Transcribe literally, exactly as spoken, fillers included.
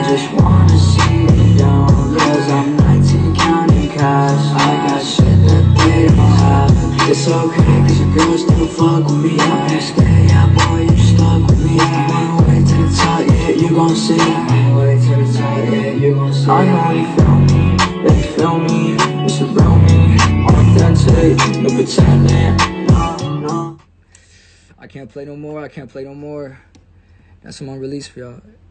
just wanna see you down, cause I'm nineteen counting cash. I got shit that they don't have. It's okay cause your girl still fuck with me. I'm gonna stay, yeah boy, you stuck with me. I'm on the way to the top, yeah, you gon' see. I'm on the way to the top, yeah, you gon' see. I know you feel me, yeah, you feel me. You surround me, authentic, no pretending. No, no. I can't play no more, I can't play no more. Got some unreleased for y'all.